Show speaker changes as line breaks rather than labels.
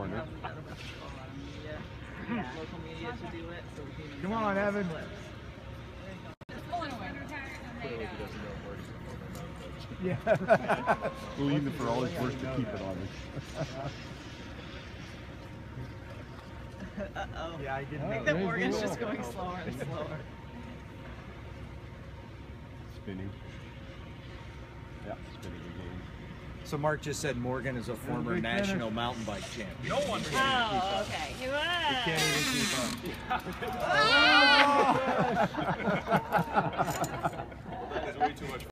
on, huh?
Local media to do it. So we can
Come on, Evan. Yeah.
Believe it for all it's worth to keep it on it.
Uh-oh.
Yeah, I didn't
I think
know.
that Morgan's just going slower and slower.
Spinning. Yeah, spinning again.
So Mark just said Morgan is a former national mountain bike champion.
No wonder.
Oh, okay. He was.
Can't even keep up.
That is way too much.